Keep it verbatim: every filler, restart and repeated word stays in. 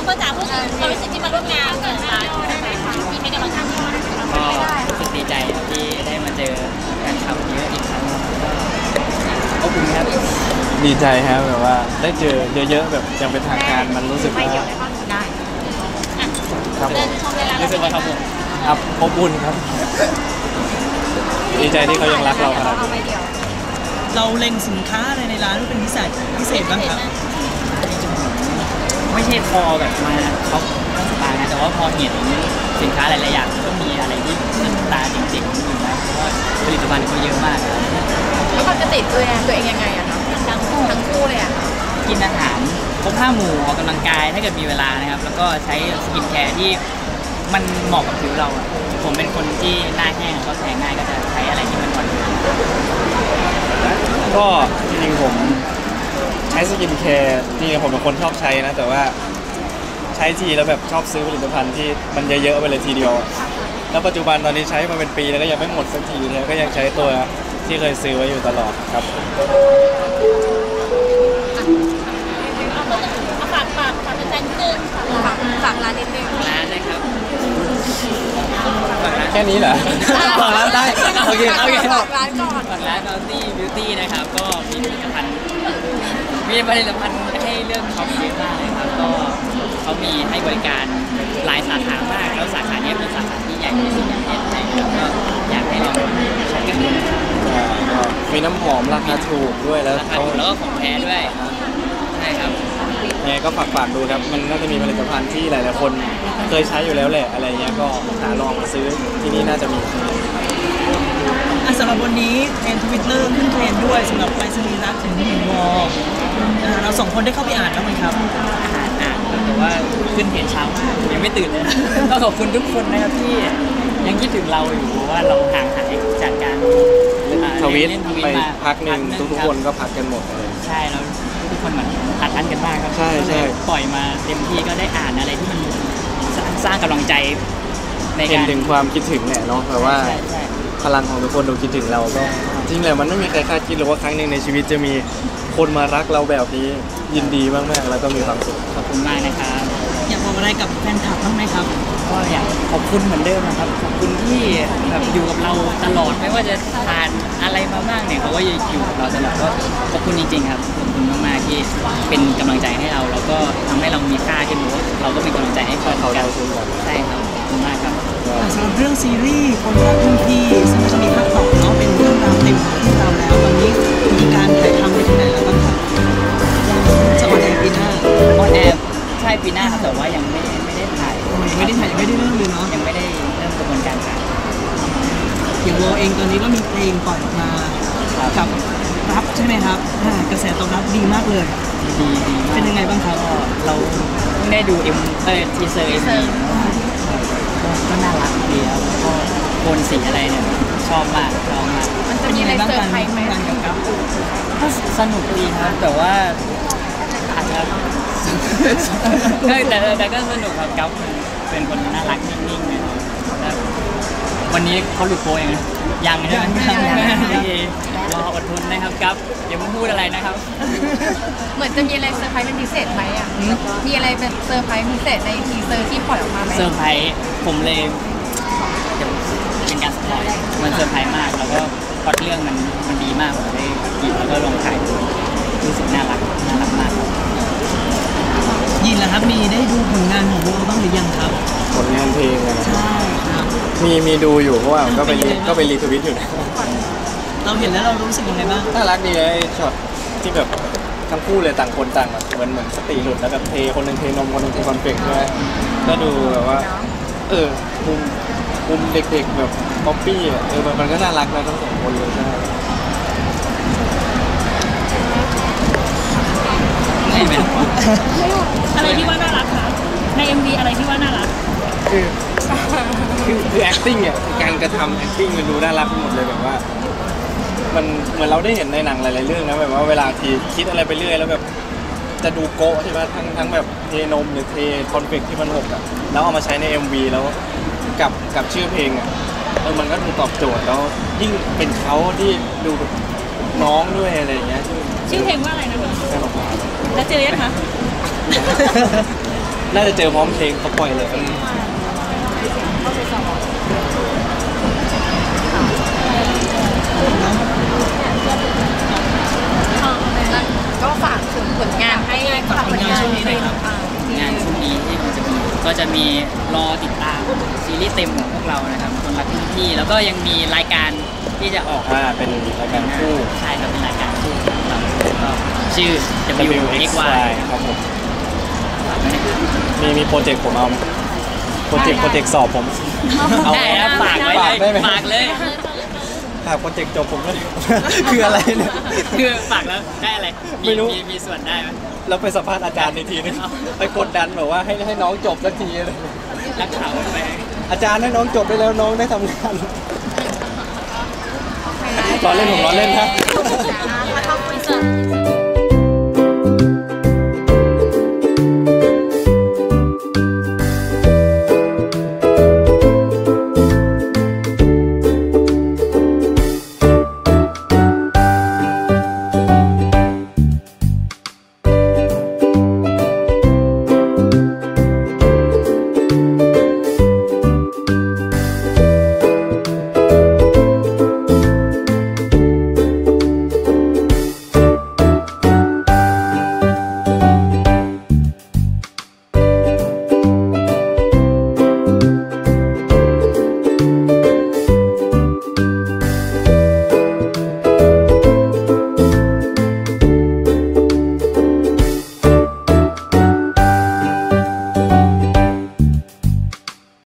พ่อจ๋าพูดถึงความรู้สึกที่มาร่วมงานกันนะคะมีให้กำลังใจก็รู้สึกดีใจที่ได้มาเจอแฟนคลับเยอะอีกครั้งขอบคุณครับดีใจครับแบบว่าได้เจอเยอะๆแบบยังเป็นทางการมันรู้สึกว่าได้ครับรู้สึกว่าครับผมครับอบอุ่นครับดีใจที่เขายังรักเราขนาดนี้เราเล็งสินค้าอะไรในร้านเป็นพิเศษพิเศษบ้างครับไม่ใช่พอแบบมาเขาสตาร์นะแต่ว่าพอเห็นสินค้าหลายๆอย่างก็มีอะไรที่สตาร์จริงๆอยู่นะเพราะว่าผลิตภัณฑ์เขาเยอะมากแล้วก็จะติดตัวเองตัวเองยังไงอะคะทั้งคู่ทั้งคู่เลยอะกินอาหารครบห้าหมู่ออกกำลังกายถ้าเกิดมีเวลานะครับแล้วก็ใช้สกินแคร์ที่มันเหมาะกับผิวเราอะผมเป็นคนที่หน้าแห้งก็แพ้ง่ายก็จะใช้อะไรที่มันอ่อนก็จริงๆผมใช้สกินแคร์จริงๆผมเป็นคนชอบใช้นะแต่ว่าใช้ทีแล้วแบบชอบซื้อผลิตภัณฑ์ที่มันเยอะๆไปเลยทีเดียวแล้วปัจจุบันตอนนี้ใช้มาเป็นปีแล้วก็ยังไม่หมดสักทีเลยก็ยังใช้ตัวที่เคยซื้อไว้อยู่ตลอดครับฝากฝากฝากเป็นแฟนนิดนึงฝากฝากร้านนิดนึงร้านนะครับแค่นี้เหรอฝากร้านได้โอเคโอเคฝากร้านก่อนฝากร้าน Bounty Beauty นะครับก็มีผลิตภัณฑ์มีผลิตภัณฑ์ให้เลือกช็อปเยอะมากเลยครับก็เขามีให้บริการหลายสาขามากแล้วสาขานี้เป็นสาขาที่ใหญ่ที่สุดในประเทศไทยแล้วก็อยากให้ลองใช้กันดูมีน้ำหอมราคาถูกด้วยแล้วราคาถูกแล้วก็ของแท้ด้วยใช่ครับยังไงก็ฝากฝากดูครับมันน่าจะมีผลิตภัณฑ์ที่หลายๆคนเคยใช้อยู่แล้วแหละอะไรเงี้ยก็หาลองซื้อที่นี่น่าจะมีสำหรับวันนี้เทรนด์ทวิตเตอร์ขึ้นเทรนด์ด้วยสำหรับไปรษณีย์รักถึงหนึ่งวอลเราสองคนได้เข้าไปอ่านแล้วไหมครับอ่านอ่านแต่ว่าขึ้นเทรนด์เช้ามากยังไม่ตื่นเลยก็ขอบคุณทุกคนนะครับที่ยังคิดถึงเราอยู่เพราะว่าเราห่างหายจากการทวิตไปพักหนึ่งทุกคนก็พักกันหมดเลยใช่แล้วทุกคนเหมือนอัดอั้นกันมากครับใช่ใช่ปล่อยมาเต็มที่ก็ได้อ่านอะไรที่มันสร้างกำลังใจในการเห็นถึงความคิดถึงแหละเนาะเพราะว่าพลังของทุกคนดูคิดถึงเราก็จริงแหละมันไม่มีใครคาดคิดหรอกว่าครั้งหนึ่งในชีวิตจะมีคนมารักเราแบบนี้ยินดีมากๆแล้วก็มีความสุขขอบคุณมากนะครับอยากบอกอะไรกับแฟนคลับบ้างไหมครับก็อยากขอบคุณเหมือนเดิมนะครับขอบคุณที่แบบอยู่กับเราตลอดไม่ว่าจะผ่านอะไรมาบ้างเนี่ยเขาก็อยู่กับเราตลอดก็ขอบคุณจริงๆครับขอบคุณมากๆที่เป็นกำลังใจให้เราแล้วก็ทำให้เรามีค่าขึ้นรู้เราก็เป็นกำลังใจให้เขากันใช่ครับขอบคุณมากครับสำหรับเรื่องซีรีส์คนรักรุ่นพี่ซึ่งจะมีภาคต่อเนาะเป็นเรื่องราวเต็มของเรื่องราวแล้วตอนนี้มีการถ่ายทำไปถึงไหนแล้วบ้างครับจะออนแอร์ปีหน้าออนแอร์ใช่ปีหน้าครับแต่ว่ายังไม่ไม่ได้ถ่ายไม่ได้ถ่ายยังไม่ได้เริ่มเลยเนาะยังไม่ได้เริ่มกระบวนการถ่ายอย่างวอเองตอนนี้ก็มีเพลงปล่อยออกมากับรับใช่ไหมครับกระแสตอบรับดีมากเลยดีดีเป็นยังไงบ้างครับเราเพิ่งได้ดูเอ็มเออทีเซอร์เอ็มวีก็น่ารักดีแล้วก็โทนสีอะไรเนี่ยชอบมากชอบมากมันจะมีอะไรเซอร์ไพรส์ไหมกันกับกับก็สนุกดีครับแต่ว่าอาจจะแต่แต่ก็สนุกครับกัฟเป็นคนน่ารักนิ่งๆเลยแล้ววันนี้เขาหลุดโป้เองยังใช่ไหมรออดทนนะครับกัฟอย่าเพิ่งพูดอะไรนะครับเหมือนจะมีอะไรเซอร์ไพรส์เป็นพิเศษไหมอ่ะมีอะไรเป็นเซอร์ไพรส์พิเศษในทีเซอร์ที่ปล่อยออกมาไหมเซอร์ไพรส์ผมเลยเป็นการสปอยมันเซอร์ไพรส์มากแล้วก็พล็อตเรื่องมันมันดีมากผมได้หยิบแล้วก็ลองถ่ายดูรู้สึกน่ารักน่ารักมากยินแล้วครับมีได้ดูผลงานของวงบ้างหรือยังครับผลงานเพลงนะใช่ครับมีมีดูอยู่เพราะว่าก็ไปก็ไปรีทวิตอยู่นะเราเห็นแล้วเรารู้สึกยังไงบ้างน่ารักดีไอ้ช็อตที่แบบทั้งคู่เลยต่างคนต่างแบบเหมือนเหมือนสติหลุดแล้วแบบเทคนหนึ่งเทนมคนหนึ่งเทคอนเฟกต์ใช่ไหมก็ดูแบบว่าเออมุมมุมเด็กๆแบบป๊อปปี้อ่ะเออมันก็น่ารักนะทั้งสองคนเลยใช่ไม่เป็นอะไรที่ว่าน่ารักคะใน เอ็ม วี อะไรที่ว่าน่ารักคือคือคือ acting เนี่ยการกระทำ acting มันดูน่ารักหมดเลยแบบว่ามันเหมือนเราได้เห็นในหนังหลายๆเรื่องนะแบบว่าเวลาทีคิดอะไรไปเรื่อยแล้วแบบจะดูโก้ใช่ไหมทั้งทั้งแบบเทนมหรือเทคอนเฟกที่มันหกอ่ะแล้วเอามาใช้ใน เอ็ม วี แล้วกับกับชื่อเพลงอ่ะเออมันก็ดูตอบโจทย์แล้วยิ่งเป็นเขาที่ดูน้องด้วยอะไรอย่างเงี้ยชื่อเพลงว่าอะไรนะคะแล้วเจอยังคะน่าจะเจอพร้อมเพลงเขาปล่อยเลยก็ฝากถึงผลงานให้ฝากผลงานช่วงนี้หน่อยครับงานช่วงนี้ที่มันจะมีก็จะมีรอติดตามซีรีส์เต็มของพวกเรานะครับคนรักรุ่นพี่แล้วก็ยังมีรายการที่จะออกอ่าเป็นรายการคู่ใช่ครับเป็นรายการคู่ของเราก็ชื่อ W X Y ครับผมฝากไว้นะครับมีมีโปรเจกต์ผมเอาไหมโปรเจกต์โปรเจกต์สอบผมเอาได้ครับฝากไว้ฝากเลได้ยไหมฝากเลยฝากโปรเจกต์จบผมด้วย คืออะไรเนี่ยคือฝากแล้วได้อะไรไม่รู้มีมีส่วนได้ไหมเราไปสัมภาษณ์อาจารย์ในทีนึงไปกดดันแบบว่าให้ให้น้องจบสักทีเลยนักข่าวไปอาจารย์ให้น้องจบได้แล้วน้องได้ทำงานรอเล่นผมรอเล่นนะมาเข้าคุยเสร็จ